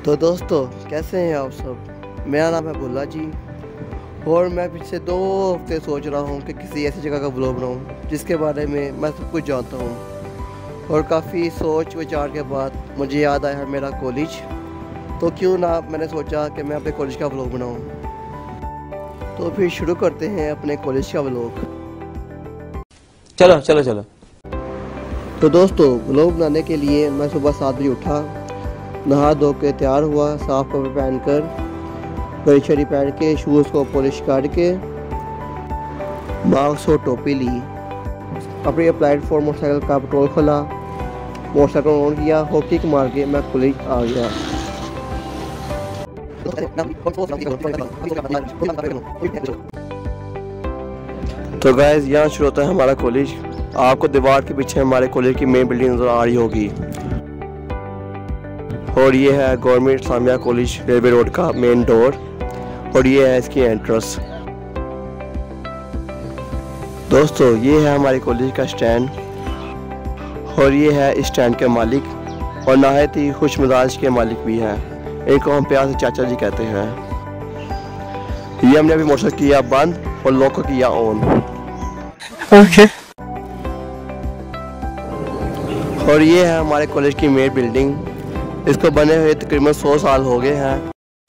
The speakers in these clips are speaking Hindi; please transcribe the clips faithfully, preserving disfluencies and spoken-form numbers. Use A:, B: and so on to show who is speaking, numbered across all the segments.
A: तो दोस्तों कैसे हैं आप सब। मेरा नाम है भुल्ला जी और मैं पिछले दो हफ्ते सोच रहा हूं कि किसी ऐसी जगह का ब्लॉग बनाऊं जिसके बारे में मैं सब कुछ जानता हूं। और काफ़ी सोच विचार के बाद मुझे याद आया मेरा कॉलेज, तो क्यों ना मैंने सोचा कि मैं अपने कॉलेज का ब्लॉग बनाऊं। तो फिर शुरू करते हैं अपने कॉलेज का ब्लॉग।
B: चलो चलो चलो।
A: तो दोस्तों ब्लॉग बनाने के लिए मैं सुबह सात बजे उठा, नहा धो के तैयार हुआ, साफ कपड़े पहनकर, घड़ी छड़ी पहन के, शूज़ को पॉलिश करके, मास्क और टोपी ली, अपनी अप्लाइड फॉर मोटरसाइकिल का पेट्रोल खोला, मोटरसाइकिल ऑन किया, हॉकी मार के मैं कॉलेज आ गया। तो गाइस यहाँ शुरू होता है हमारा कॉलेज। आपको दीवार के पीछे हमारे कॉलेज की मेन बिल्डिंग नजर आ रही होगी और ये है government Islamia college railway road का मेन डोर और ये है इसकी एंट्रेंस। दोस्तों ये है हमारे कॉलेज का स्टैंड और ये है इस स्टैंड के मालिक और नहायत ही खुश मिजाज के मालिक भी हैं। इनको हम प्यार से चाचा जी कहते हैं। ये हमने अभी मोटरसाइकिल किया बंद और लॉक को किया ऑन। ओके। और ये है हमारे कॉलेज की मेन बिल्डिंग। इसको बने हुए तकरीबन सौ साल हो गए हैं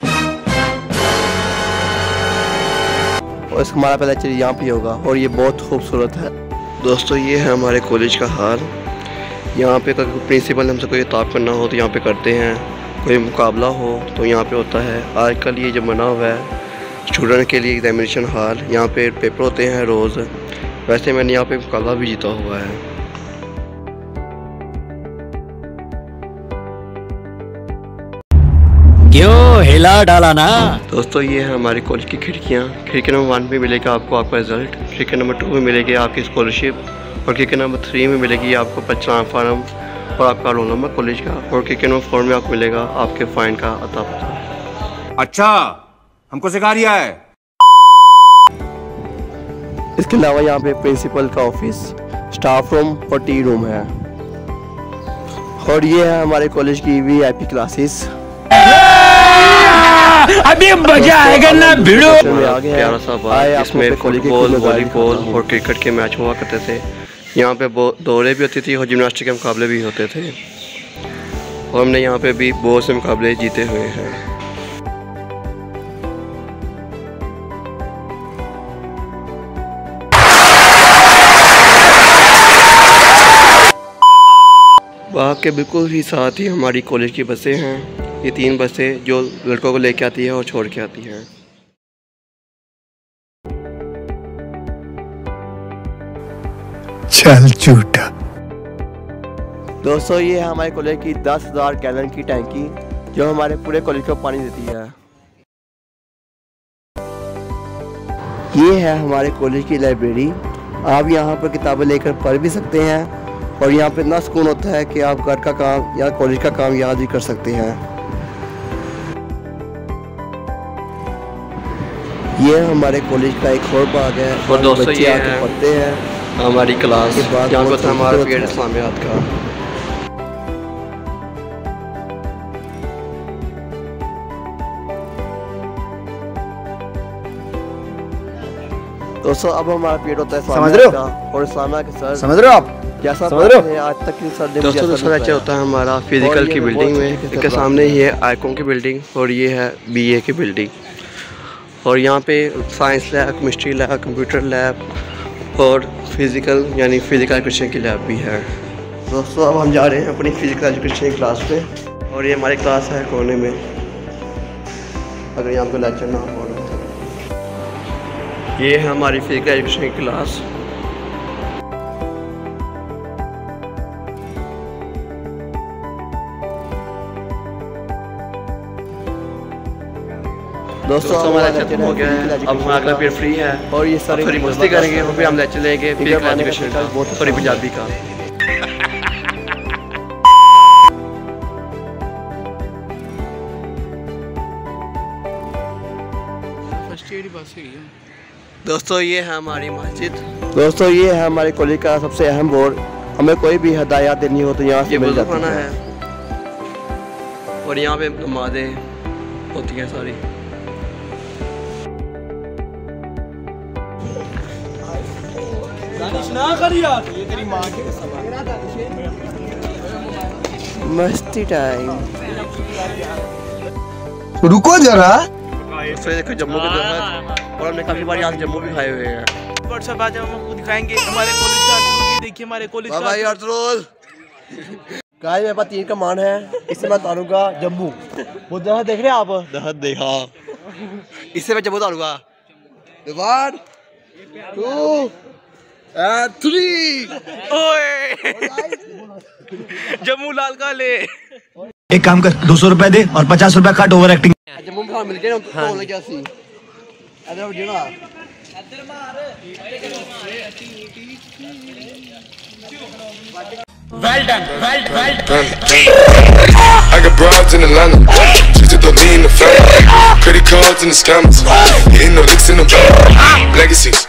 A: और हमारा पहला लेक्चर यहाँ पे होगा और ये बहुत खूबसूरत है। दोस्तों ये है हमारे कॉलेज का हाल। यहाँ पे कोई प्रिंसिपल हमसे कोई ताब करना हो तो यहाँ पे करते हैं, कोई मुकाबला हो तो यहाँ पे होता है। आजकल ये जो बना हुआ है स्टूडेंट के लिए एग्जामिनेशन हॉल, यहाँ पे पेपर होते हैं रोज़। वैसे मैंने यहाँ पे मुकाबला भी जीता हुआ है।
C: क्यों हिला डाला ना।
A: दोस्तों ये है हमारे कॉलेज की खिड़कियाँ। खिड़की नंबर वन में मिलेगा आपको आपका रिजल्ट, खिड़की नंबर टू में मिलेगी आपकी स्कॉलरशिप और खिड़की नंबर थ्री में मिलेगी आपको पहचान फार्म और आपका रोल नंबर कॉलेज का और खिड़की नंबर फोर में आपको मिलेगा आपके फाइन का अता पता।
C: अच्छा हमको सिखा रिया है।
A: इसके अलावा यहाँ पे प्रिंसिपल का ऑफिस, स्टाफ रूम और टी रूम है। और ये है हमारे कॉलेज की वी आई पी क्लासेस।
C: अभी मजा आएगा ना भिड़ो।
A: प्यारा सा बार इसमें फुटबॉल, वॉलीबॉल और क्रिकेट के मैच हुआ करते थे। यहाँ पे दौड़े भी होती थी और जिम्नास्टिक के मुकाबले भी होते थे और हमने यहाँ पे भी बहुत से मुकाबले जीते हुए हैं। बाग के बिल्कुल ही साथ ही हमारी कॉलेज की बसें हैं। ये तीन बसें जो लड़कों को लेके आती है और छोड़ के आती हैं।
C: चल झूठा।
A: दोस्तों ये है हमारे कॉलेज की दस हजार गैलन की टैंकी जो हमारे पूरे कॉलेज को पानी देती है। ये है हमारे कॉलेज की लाइब्रेरी। आप यहाँ पर किताबें लेकर पढ़ भी सकते हैं और यहाँ पे इतना सुकून होता है कि आप घर का काम या कॉलेज का काम याद भी कर सकते हैं। ये हमारे कॉलेज का एक और भाग है और दोस्तों ये आके पढ़ते हैं हमारी क्लास यहाँ पे था हमारा पीरियड इस्लामियात का। दोस्तों अब हमारा पीरियड होता है समझ रहे हो और इस्लामिया के सर
C: समझ रहे हो आप
A: जैसा समझ रहे हो आज तक की सर ने दोस्तों दूसरा लेक्चर होता है हमारा फिजिकल की बिल्डिंग में। इसके सामने ही है आइकॉन की बिल्डिंग और ये है बी ए की बिल्डिंग और यहाँ पे science lab, chemistry lab, computer lab और फिज़िकल यानी फिज़िकल एजुकेशन की लैब भी है। दोस्तों अब हम जा रहे हैं अपनी फ़िज़िकल एजुकेशन क्लास पे और ये हमारी क्लास है कोने में, अगर यहाँ पे लेक्चर ना हो रहा है। ये है हमारी फ़िज़िकल एजुकेशन की क्लास। दोस्तों हमारा लेक्चर हो गया है, अब हमारा अगला पीरियड फ्री है और ये सारी थोड़ी मस्ती करेंगे और फिर हम लेक्चर लेंगे फिजिकल एजुकेशन का थोड़ी पंजाबी का। दोस्तों ये है हमारी मस्जिद। दोस्तों ये है हमारे कॉलेज का सबसे अहम बोर्ड। हमें कोई भी हदायत देनी हो तो यहाँ से मिल जाती है। और यहाँ पे नमाज़ें होती हैं सारी। मस्ती टाइम।
D: रुको जरा।
A: फिर देखो जम्मू के दरख्त, और हमने काफी बार यहाँ जम्मू भी खाए हुए हैं।
E: व्हाट्सएप आज हम आपको दिखाएंगे हमारे कॉलेज का अर्थरोल। ये देखिए हमारे कॉलेज का
A: भाई अर्थरोल। गाइस मेरे पास तीन कमान है, इससे मैं उतारूंगा जम्मू। वो दरख्त देख रहे हैं आप? दरख्त देखा, इससे मैं जम्मू उतारूंगा। One two and three.
E: ओए जम्मू लाल का ले।
C: एक काम कर, दो सौ रुपए दे और पचास रुपए काट ओवर एक्टिंग।
A: जम्मू में मिल गए ना तो क्या सी अदर वडिया
C: Well done, well, well done.
F: I got broads in Atlanta, just to throw me in the family. Credit cards and the scammers, hitting no licks in the bank. Legacies.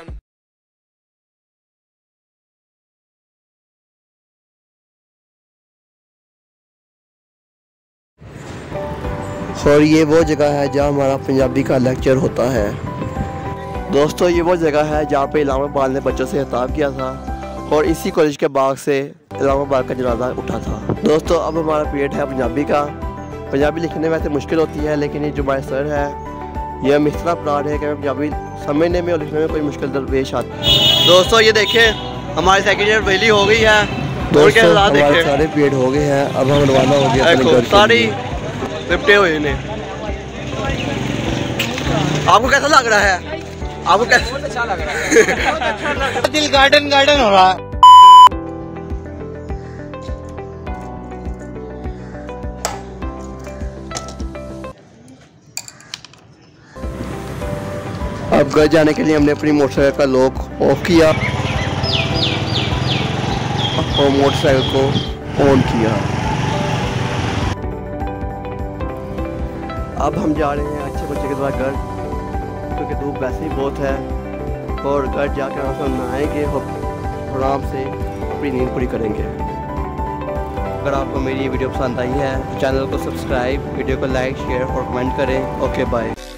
A: और ये वो जगह है जहाँ हमारा पंजाबी का लेक्चर होता है। दोस्तों ये वो जगह है जहाँ पे इलामा इकबाल ने बच्चों से खिताब किया था और इसी कॉलेज के बाग से इलामा इकबाल का जनाजा उठा था। दोस्तों अब हमारा पीरियड है पंजाबी का। पंजाबी लिखने में वैसे मुश्किल होती है, लेकिन ये जो हमारे सर है ये हम इस तरह प्लान है कि हमें पंजाबी समझने में और लिखने में कोई मुश्किल दरपेश आती। दोस्तों ये देखें हमारी सेकेंड ईयर वैली हो गई है। दोस्तों हमारे सारे पीरियड हो गए हैं, अब हम रवाना हो गया सारी निपटे हुए ने। आपको कैसा लग रहा है? आपको कैसा अच्छा लग रहा है?
D: दिल गार्डन गार्डन हो रहा है।
A: अब घर जाने के लिए हमने अपनी मोटरसाइकिल का लॉक ऑफ किया और मोटरसाइकिल को ऑन किया। अब हम जा रहे हैं अच्छे बच्चे के साथ घर, क्योंकि धूप वैसे ही बहुत है और घर जाकर हम नहाएंगे और आराम से अपनी नींद पूरी करेंगे। अगर आपको मेरी ये वीडियो पसंद आई है तो चैनल को सब्सक्राइब, वीडियो को लाइक, शेयर और कमेंट करें। Okay bye.